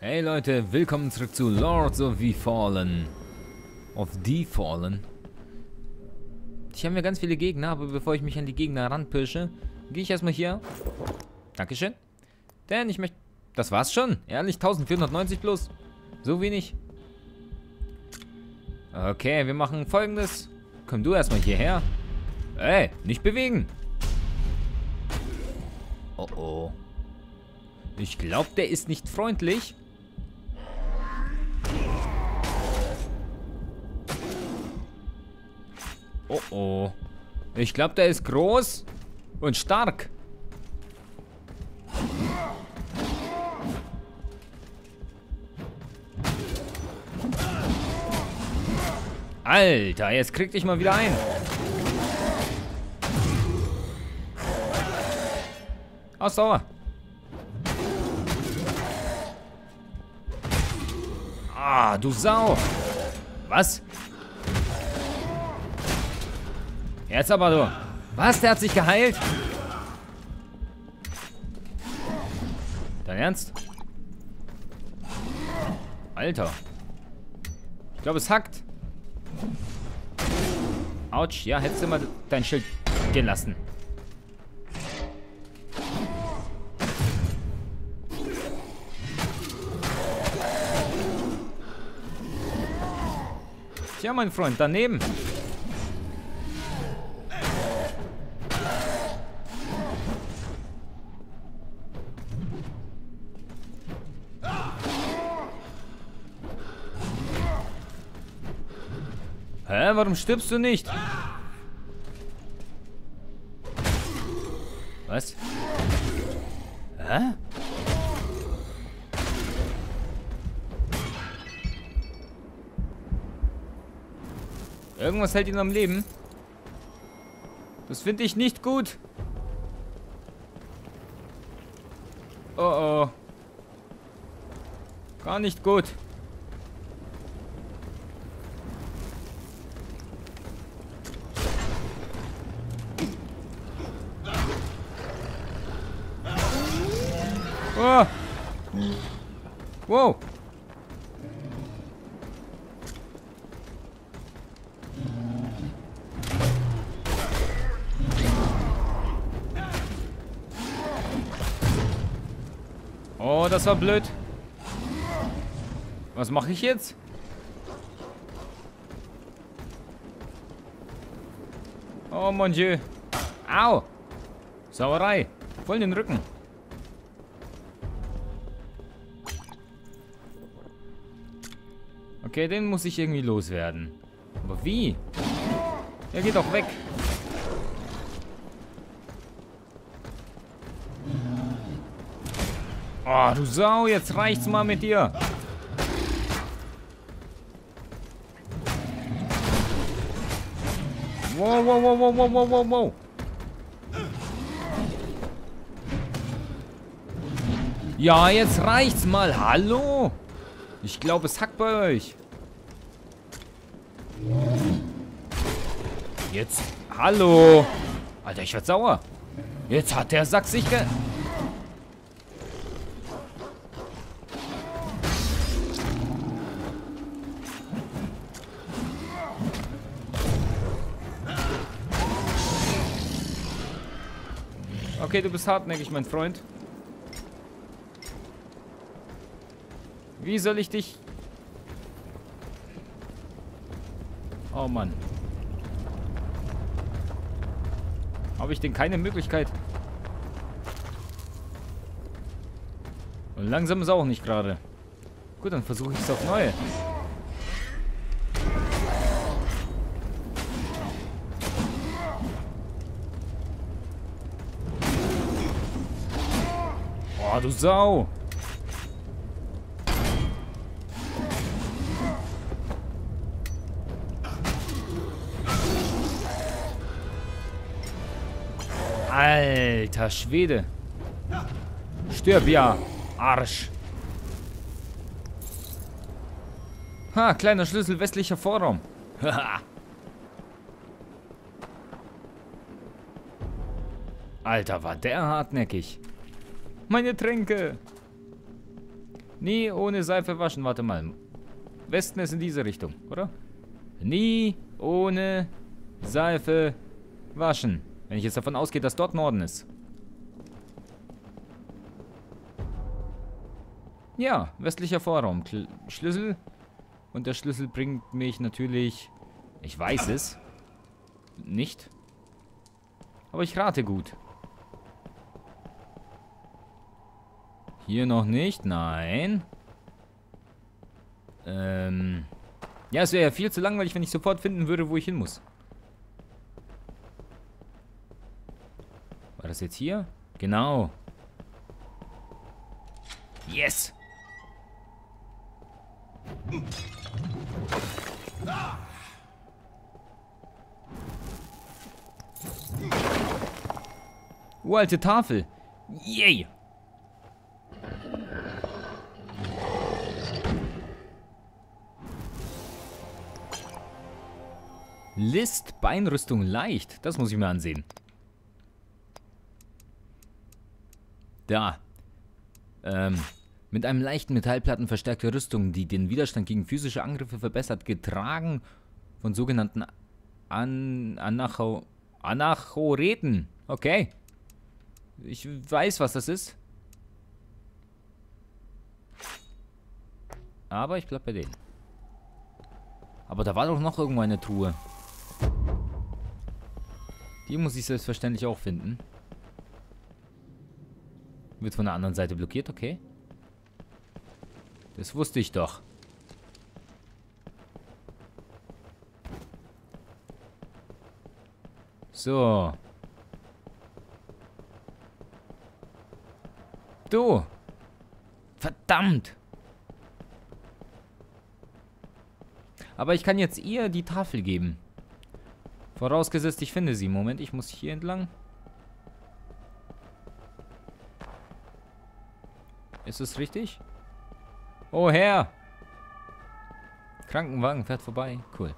Hey Leute, willkommen zurück zu Lords of the Fallen. Ich habe mir ganz viele Gegner, aber bevor ich mich an die Gegner ranpirsche, gehe ich erstmal hier. Dankeschön. Denn ich möchte... Das war's schon. Ehrlich, 1490 plus. So wenig. Okay, wir machen Folgendes. Komm du erstmal hierher. Ey, nicht bewegen. Oh oh. Ich glaube, der ist nicht freundlich. Oh oh. Ich glaube, der ist groß und stark. Alter, jetzt krieg dich mal wieder ein. Ausdauer. Ah, du Sau. Was? Jetzt aber du. Was? Der hat sich geheilt? Dein Ernst? Alter. Ich glaube, es hackt. Autsch. Ja, hättest du mal dein Schild gelassen. Tja, mein Freund, daneben. Hä, warum stirbst du nicht? Was? Hä? Irgendwas hält ihn am Leben. Das finde ich nicht gut. Oh oh. Gar nicht gut. Oh. Wow. Oh, das war blöd. Was mache ich jetzt? Oh mon Dieu. Au. Sauerei. Voll in den Rücken. Okay, den muss ich irgendwie loswerden. Aber wie? Er geht doch weg. Oh, du Sau, jetzt reicht's mal mit dir. Wow, wow, wow, wow, wow, wow, wow. Ja, jetzt reicht's mal. Hallo? Ich glaube, es hackt bei euch. Jetzt. Hallo. Alter, ich werd sauer. Jetzt hat der Sack sich Okay, du bist hartnäckig, mein Freund. Wie soll ich dich... Oh Mann. Habe ich denn keine Möglichkeit? Und langsam ist auch nicht gerade. Gut, dann versuche ich es auf neue. Oh, du Sau. Alter Schwede. Stirb ja, Arsch. Ha, kleiner Schlüssel westlicher Vorraum. Alter, war der hartnäckig. Meine Tränke. Nie ohne Seife waschen. Warte mal. Westen ist in diese Richtung, oder? Nie ohne Seife waschen. Wenn ich jetzt davon ausgehe, dass dort Norden ist. Ja, westlicher Vorraum. Schlüssel. Und der Schlüssel bringt mich natürlich... Ich weiß es. Nicht. Aber ich rate gut. Hier noch nicht. Nein. Ja, es wäre ja viel zu langweilig, wenn ich sofort finden würde, wo ich hin muss. War das jetzt hier? Genau. Yes! Uralte Tafel. Yay! List, Beinrüstung leicht. Das muss ich mir ansehen. Da. Mit einem leichten Metallplatten verstärkte Rüstung, die den Widerstand gegen physische Angriffe verbessert, getragen von sogenannten Anachoreten. Okay. Ich weiß, was das ist. Aber ich bleib bei denen. Aber da war doch noch irgendwo eine Truhe. Die muss ich selbstverständlich auch finden. Wird von der anderen Seite blockiert, okay. Das wusste ich doch. So. Du. Verdammt. Aber ich kann jetzt ihr die Tafel geben. Vorausgesetzt, ich finde sie. Moment, ich muss hier entlang. Ist es richtig? Oh, Herr! Krankenwagen fährt vorbei. Cool.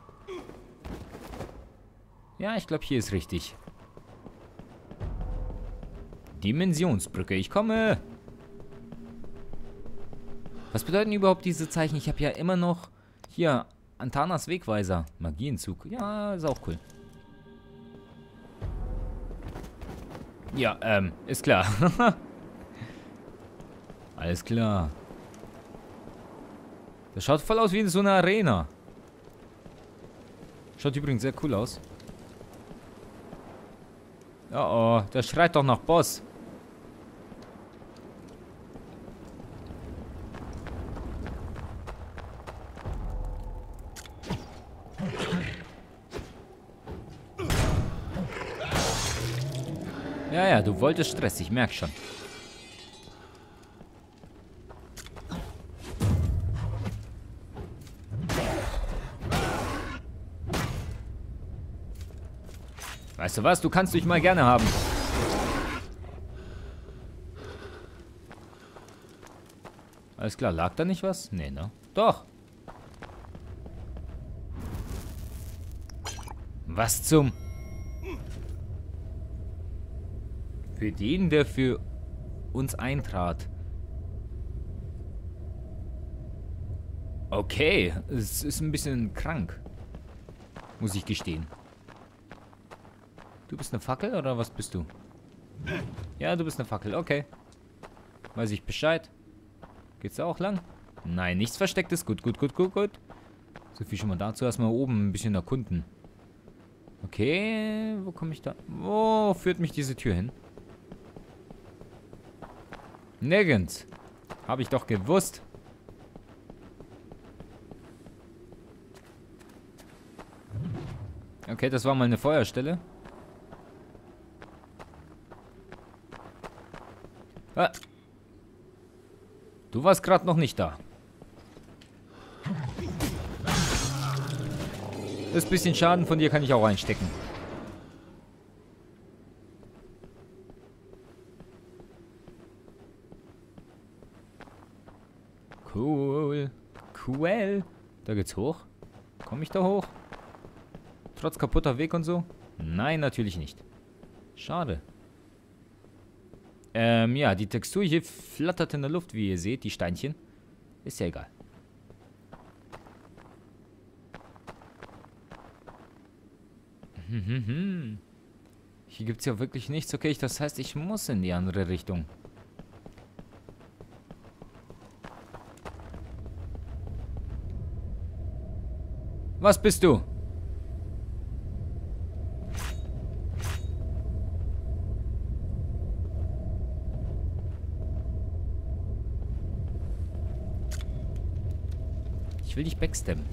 Ja, ich glaube, hier ist richtig. Dimensionsbrücke. Ich komme! Was bedeuten überhaupt diese Zeichen? Ich habe ja immer noch... Hier, Antanas Wegweiser. Magienzug. Ja, ist auch cool. Ja, ist klar. Alles klar. Das schaut voll aus wie in so einer Arena. Schaut übrigens sehr cool aus. Oh oh, der schreit doch nach Boss. Ja, ja, du wolltest Stress, ich merke schon. Weißt du was? Du kannst dich mal gerne haben. Alles klar, lag da nicht was? Nee, ne? Doch. Was zum... Für den, der für uns eintrat. Okay, es ist ein bisschen krank. Muss ich gestehen. Du bist eine Fackel oder was bist du? Ja, du bist eine Fackel, okay. Weiß ich Bescheid. Geht's da auch lang? Nein, nichts Verstecktes. Gut, gut, gut, gut, gut. So viel schon mal dazu. Erstmal oben ein bisschen erkunden. Okay, wo komme ich da? Wo führt mich diese Tür hin? Nirgends. Habe ich doch gewusst. Okay, das war mal eine Feuerstelle. Ah. Du warst gerade noch nicht da. Das bisschen Schaden von dir kann ich auch einstecken. Cool. Cool. Da geht's hoch. Komme ich da hoch? Trotz kaputter Weg und so? Nein, natürlich nicht. Schade. Ja, die Textur hier flattert in der Luft, wie ihr seht, die Steinchen. Ist ja egal. Hier gibt es ja wirklich nichts. Okay, das heißt, ich muss in die andere Richtung. Was bist du? Ich will dich backstabben.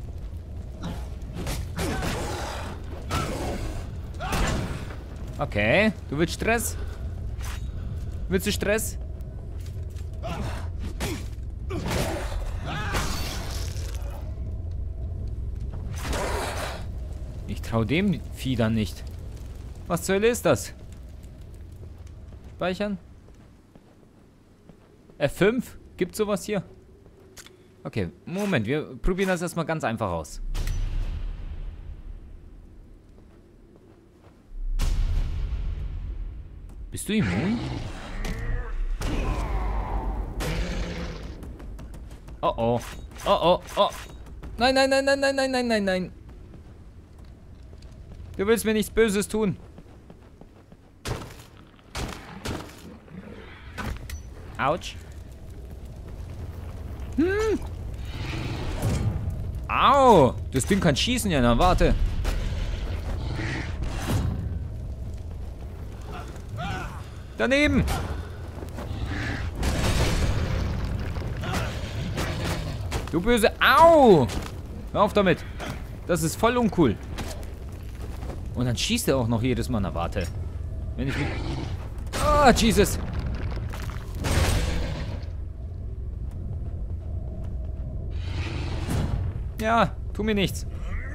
Okay, du willst Stress? Willst du Stress? Ich trau dem Vieh dann nicht. Was zur Hölle ist das? Speichern? F5? Gibt's sowas hier? Okay, Moment, wir probieren das erstmal ganz einfach aus. Bist du immun? Oh oh. Oh oh oh. Nein, nein, nein, nein, nein, nein, nein, nein, nein. Du willst mir nichts Böses tun. Autsch. Au! Das Ding kann schießen, ja, na warte. Daneben! Du böse... Au! Hör auf damit. Das ist voll uncool. Und dann schießt er auch noch jedes Mal. Na, warte. Wenn ich mit... Oh, Jesus! Ja, tu mir nichts.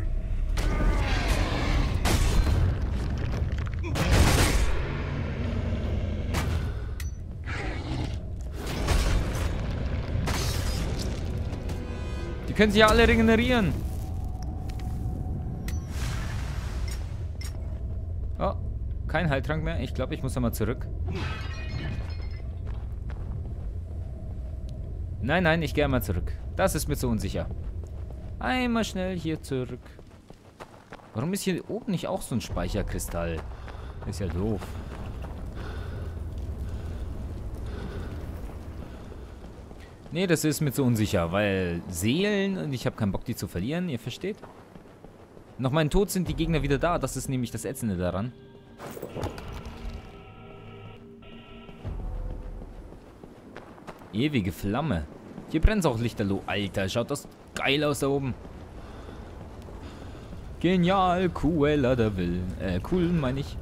Die können sich ja alle regenerieren. Oh, kein Heiltrank mehr. Ich glaube, ich muss nochmal zurück. Nein, nein, ich gehe mal zurück. Das ist mir zu unsicher. Einmal schnell hier zurück. Warum ist hier oben nicht auch so ein Speicherkristall? Ist ja doof. Nee, das ist mir zu unsicher, weil Seelen und ich habe keinen Bock, die zu verlieren, ihr versteht? Nach meinem Tod sind die Gegner wieder da, das ist nämlich das Ätzende daran. Ewige Flamme. Hier brennt auch Lichterloh. Alter, schaut das geil aus da oben. Genial, Cruella der Will. Cool, meine ich.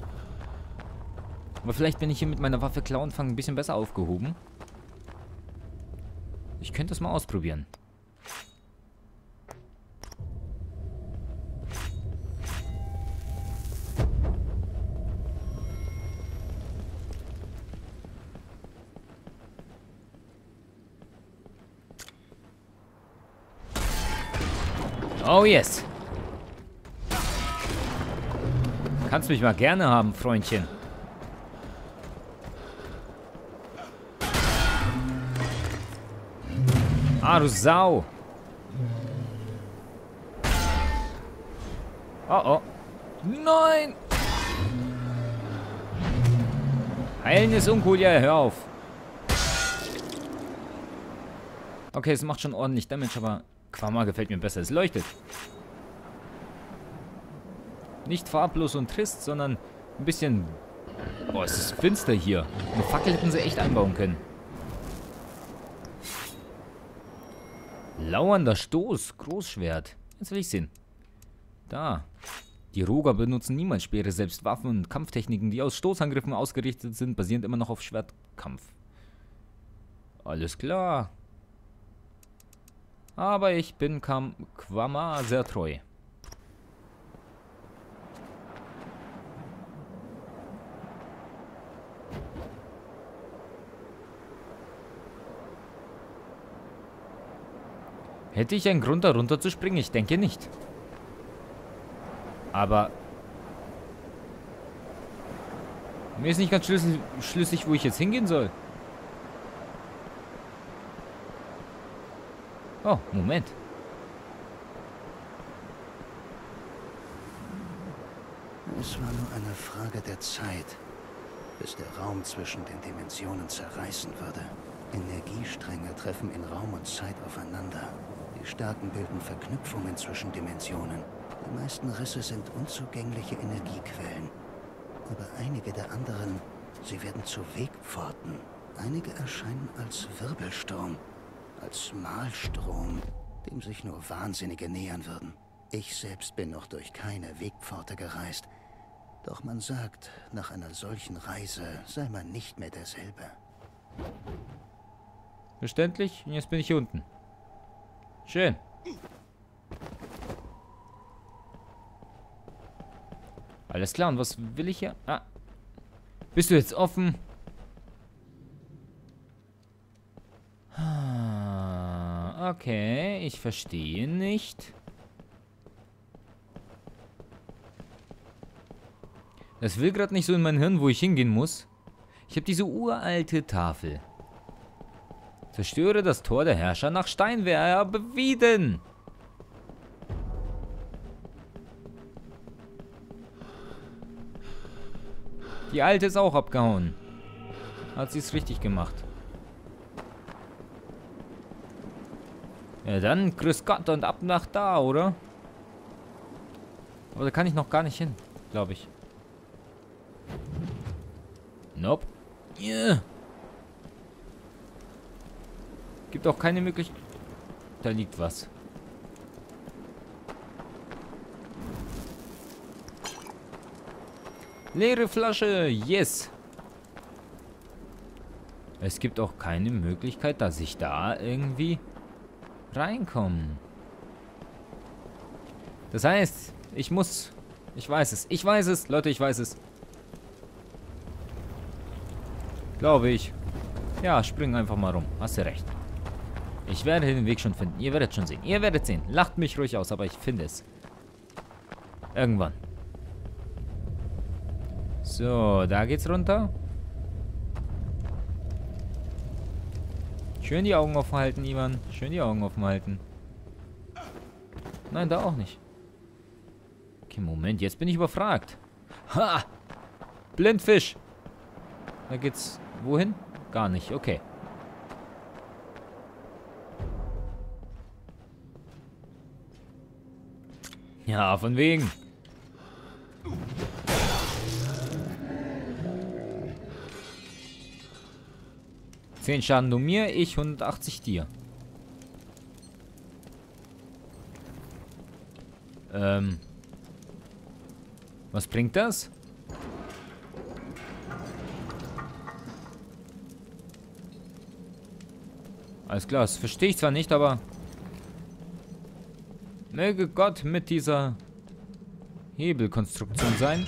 Aber vielleicht bin ich hier mit meiner Waffe Klauen fangen ein bisschen besser aufgehoben. Ich könnte es mal ausprobieren. Oh yes. Kannst mich mal gerne haben, Freundchen. Ah, du Sau. Oh, oh. Nein. Heilen ist uncool, ja, hör auf. Okay, es macht schon ordentlich Damage, aber Quama gefällt mir besser. Es leuchtet. Nicht farblos und trist, sondern ein bisschen... Boah, es ist finster hier. Eine Fackel hätten sie echt einbauen können. Lauernder Stoß. Großschwert. Jetzt will ich sehen. Da. Die Roger benutzen niemals Speere. Selbst Waffen und Kampftechniken, die aus Stoßangriffen ausgerichtet sind, basieren immer noch auf Schwertkampf. Alles klar. Aber ich bin Quama sehr treu. Hätte ich einen Grund, da runter zu springen? Ich denke nicht. Aber mir ist nicht ganz schlüssig, wo ich jetzt hingehen soll. Oh, Moment. Es war nur eine Frage der Zeit, bis der Raum zwischen den Dimensionen zerreißen würde. Energiestränge treffen in Raum und Zeit aufeinander. Die Stärken bilden Verknüpfungen zwischen Dimensionen. Die meisten Risse sind unzugängliche Energiequellen. Aber einige der anderen, sie werden zu Wegpforten. Einige erscheinen als Wirbelsturm, als Malstrom, dem sich nur Wahnsinnige nähern würden. Ich selbst bin noch durch keine Wegpforte gereist. Doch man sagt, nach einer solchen Reise sei man nicht mehr derselbe. Verständlich. Und jetzt bin ich hier unten. Schön. Alles klar. Und was will ich hier? Ah. Bist du jetzt offen? Okay. Ich verstehe nicht. Das will gerade nicht so in mein Hirn, wo ich hingehen muss. Ich habe diese uralte Tafel. Zerstöre das Tor der Herrscher nach Steinwerbewieden. Die alte ist auch abgehauen. Hat sie es richtig gemacht. Ja dann, grüß Gott und ab nach da, oder? Aber da kann ich noch gar nicht hin, glaube ich. Nope. Yeah. Gibt auch keine Möglichkeit. Da liegt was. Leere Flasche. Yes. Es gibt auch keine Möglichkeit, dass ich da irgendwie reinkomme. Das heißt, ich muss... Ich weiß es. Ich weiß es. Leute, ich weiß es. Glaube ich. Ja, spring einfach mal rum. Hast du recht. Ich werde den Weg schon finden. Ihr werdet schon sehen. Ihr werdet sehen. Lacht mich ruhig aus, aber ich finde es. Irgendwann. So, da geht's runter. Schön die Augen offen halten, Ivan. Schön die Augen offen halten. Nein, da auch nicht. Okay, Moment. Jetzt bin ich überfragt. Ha! Blindfisch. Da geht's wohin? Gar nicht. Okay. Ja, von wegen. Zehn Schaden du mir, ich 180 dir. Was bringt das? Alles klar, das verstehe ich zwar nicht, aber... Möge Gott mit dieser Hebelkonstruktion sein.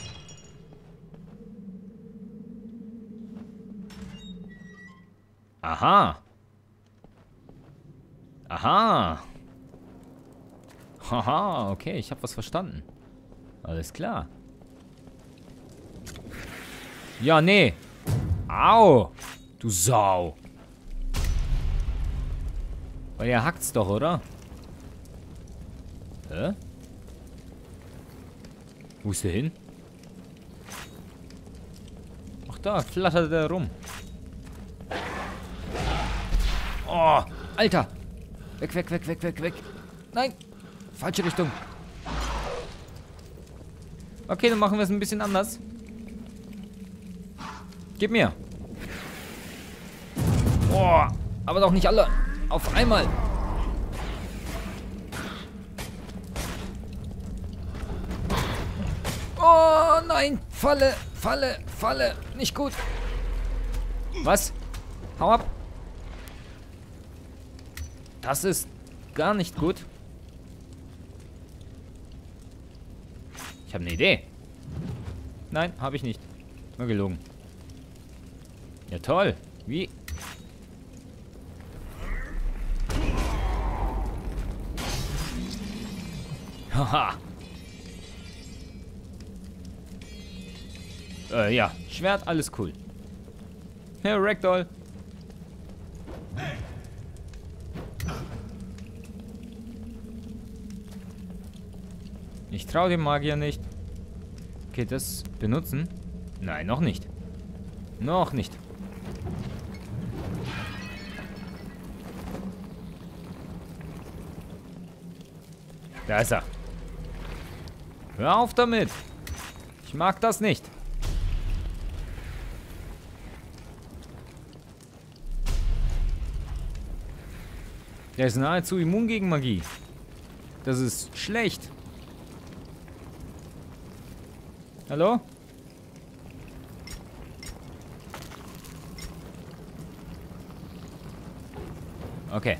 Aha. Aha. Haha, okay, ich habe was verstanden. Alles klar. Ja, nee. Au. Du Sau. Weil ihr hackt's doch, oder? Hä? Wo ist der hin? Ach, da flattert er rum. Oh, Alter. Weg, weg, weg, weg, weg, weg. Nein. Falsche Richtung. Okay, dann machen wir es ein bisschen anders. Gib mir. Oh, aber doch nicht alle. Auf einmal. Oh nein. Falle, Falle, Falle. Nicht gut. Was? Hau ab. Das ist gar nicht gut. Ich habe eine Idee. Nein, habe ich nicht. Nur gelogen. Ja, toll. Wie? Haha. Ja. Schwert, alles cool. Ja, Ragdoll. Ich traue dem Magier nicht. Okay, das benutzen? Nein, noch nicht. Noch nicht. Da ist er. Hör auf damit. Ich mag das nicht. Der ist nahezu immun gegen Magie. Das ist schlecht. Hallo? Okay.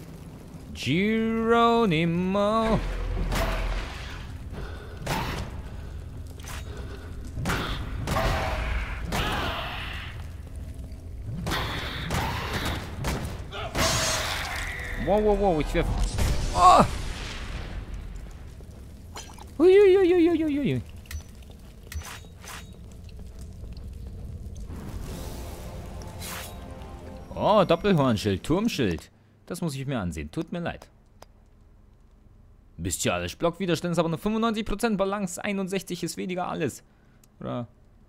Geronimo. Wow, wow, wow, ich werf. Oh! Huiuiuiuiuiui. Oh, Doppelhornschild, Turmschild. Das muss ich mir ansehen. Tut mir leid. Bestialisch. Blockwiderstand ist aber nur 95%. Balance 61 ist weniger alles. Oder?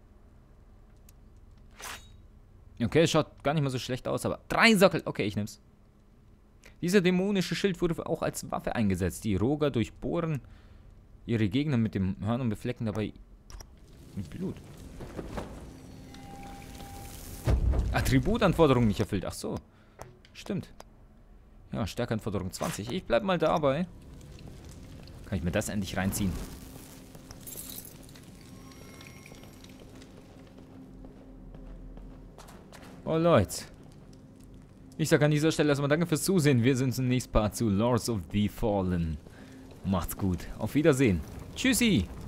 Okay, es schaut gar nicht mal so schlecht aus, aber 3 Sockel. Okay, ich nehm's. Dieser dämonische Schild wurde auch als Waffe eingesetzt. Die Roger durchbohren ihre Gegner mit dem Hörn und beflecken dabei mit Blut. Attributanforderung nicht erfüllt. Ach so. Stimmt. Ja, Stärkeanforderung 20. Ich bleib mal dabei. Kann ich mir das endlich reinziehen? Oh, Leute. Ich sag an dieser Stelle erstmal danke fürs Zusehen. Wir sind zum nächsten Part zu Lords of the Fallen. Macht's gut. Auf Wiedersehen. Tschüssi.